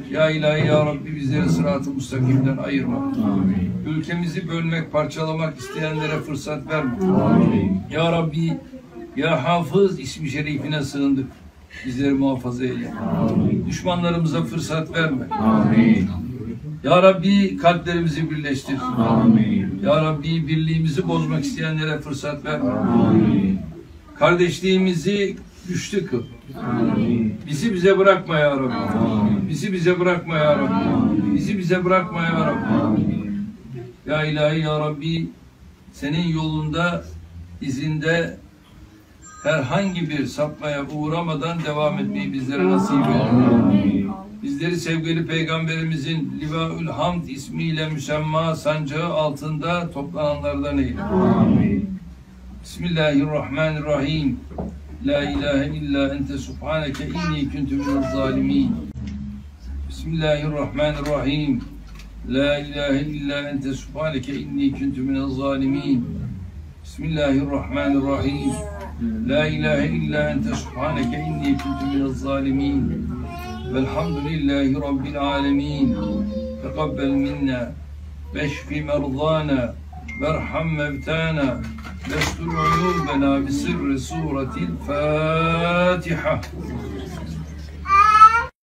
Ya ilahi ya Rabbi bizleri sırat-ı müstakimden ayırma. Amin. Ülkemizi bölmek, parçalamak isteyenlere fırsat verme. Amin. Ya Rabbi, ya Hafız ismi şerifine sığındık. Bizleri muhafaza eyle. Amin. Düşmanlarımıza fırsat verme. Amin. Ya Rabbi kalplerimizi birleştir. Amin. Ya Rabbi birliğimizi bozmak isteyenlere fırsat verme. Amin. Kardeşliğimizi güçlü kıl. Amin. Bizi bize bırakma ya Rabbi. Amin. Bizi bize bırakma ya Rabbi. Bizi bize bırakma ya Rabbi. Amin. Ya ilahi ya Rabbi, senin yolunda, izinde herhangi bir sapmaya uğramadan devam etmeyi bizlere nasip eyle. Amin. Bizleri sevgili Peygamberimizin Livaül Hamd ismiyle müsemma sancağı altında toplananlardan eyle. Amin. Bismillahirrahmanirrahim. La ilahe illa ente subhaneke inni kuntu minel zalimin. Bismillahirrahmanirrahim. La ilahe illa ente subhaneke inni kuntu minel zalimin. Bismillahirrahmanirrahim. La ilahe illa ente subhaneke inni kuntu minel zalimin. Velhamdülillahi Rabbil alemin. Tekabbel minna. Veşfi merdana. Verham mevtana. Vestur uyubena bisirri suretil Fatiha.